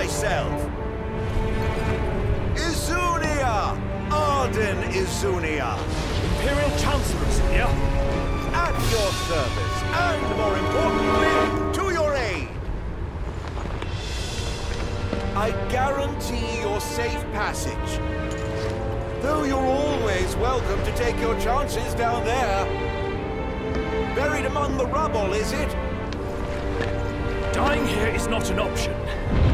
myself. Izunia! Arden Izunia! Imperial Chancellor Izunia? At your service, and more importantly, to your aid. I guarantee your safe passage. Though you're always welcome to take your chances down there. Buried among the rubble, is it? Dying here is not an option.